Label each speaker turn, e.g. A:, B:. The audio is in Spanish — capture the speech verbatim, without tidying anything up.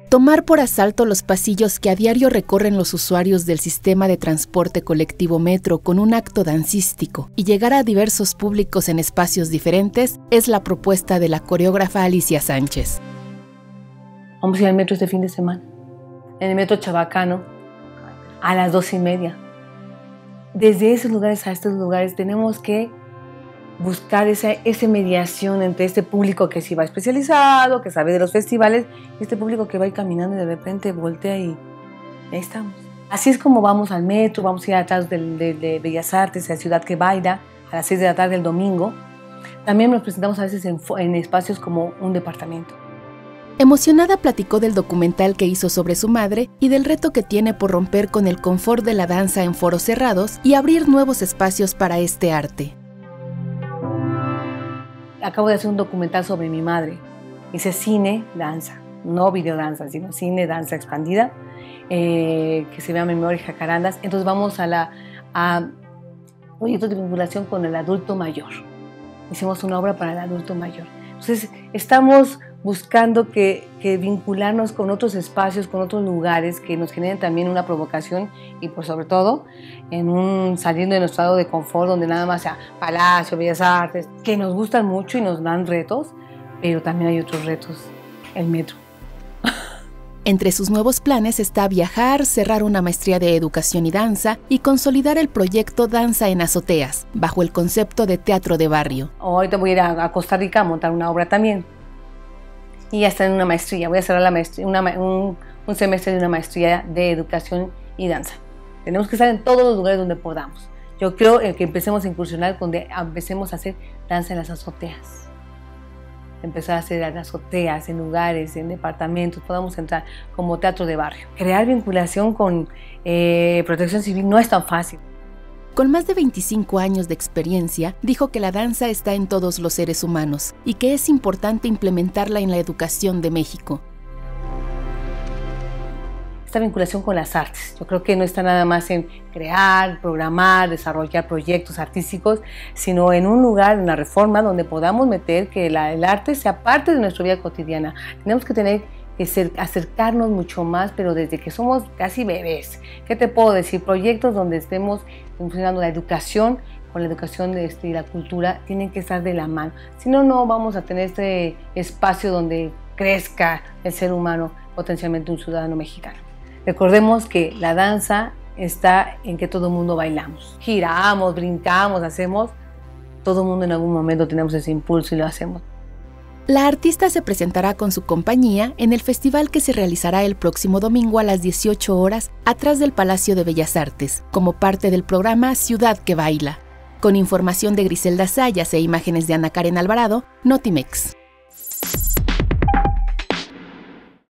A: Tomar por asalto los pasillos que a diario recorren los usuarios del sistema de transporte colectivo Metro con un acto dancístico y llegar a diversos públicos en espacios diferentes es la propuesta de la coreógrafa Alicia Sánchez.
B: Vamos a ir al metro este fin de semana, en el metro Chabacano, a las dos y media. Desde esos lugares a estos lugares tenemos que buscar esa, esa mediación entre este público que sí va especializado, que sabe de los festivales, y este público que va a ir caminando y de repente voltea y ahí estamos. Así es como vamos al metro, vamos a ir atrás de, de, de Bellas Artes, a Ciudad que Baila, a las seis de la tarde el domingo. También nos presentamos a veces en, en espacios como un departamento.
A: Emocionada platicó del documental que hizo sobre su madre y del reto que tiene por romper con el confort de la danza en foros cerrados y abrir nuevos espacios para este arte.
B: Acabo de hacer un documental sobre mi madre. Hice cine, danza, no videodanza, sino cine, danza expandida, eh, que se llama Memoria y Jacarandas. Entonces vamos a, la, a proyectos de vinculación con el adulto mayor. Hicimos una obra para el adulto mayor. Entonces estamos buscando que, que vincularnos con otros espacios, con otros lugares que nos generen también una provocación y por sobre todo en un saliendo de nuestro estado de confort donde nada más sea Palacio, Bellas Artes, que nos gustan mucho y nos dan retos, pero también hay otros retos, el metro.
A: Entre sus nuevos planes está viajar, cerrar una maestría de educación y danza y consolidar el proyecto Danza en Azoteas, bajo el concepto de teatro de barrio.
B: Ahorita voy a ir a Costa Rica a montar una obra también. Y ya está en una maestría, voy a cerrar la maestría, una, un, un semestre de una maestría de educación y danza. Tenemos que estar en todos los lugares donde podamos. Yo creo que empecemos a incursionar, donde empecemos a hacer danza en las azoteas. Empezar a hacer en azoteas, en lugares, en departamentos, podamos entrar como teatro de barrio. Crear vinculación con eh, protección civil no es tan fácil.
A: Con más de veinticinco años de experiencia, dijo que la danza está en todos los seres humanos y que es importante implementarla en la educación de México.
B: Esta vinculación con las artes, yo creo que no está nada más en crear, programar, desarrollar proyectos artísticos, sino en un lugar, en una reforma donde podamos meter que la, el arte sea parte de nuestra vida cotidiana. Tenemos que tener que ser, acercarnos mucho más, pero desde que somos casi bebés. ¿Qué te puedo decir? Proyectos donde estemos funcionando la educación, con la educación de este, y la cultura, tienen que estar de la mano. Si no, no vamos a tener este espacio donde crezca el ser humano, potencialmente un ciudadano mexicano. Recordemos que la danza está en que todo el mundo bailamos. Giramos, brincamos, hacemos. Todo el mundo en algún momento tenemos ese impulso y lo hacemos.
A: La artista se presentará con su compañía en el festival que se realizará el próximo domingo a las dieciocho horas atrás del Palacio de Bellas Artes, como parte del programa Ciudad que Baila. Con información de Griselda Sayas e imágenes de Ana Karen Alvarado, Notimex.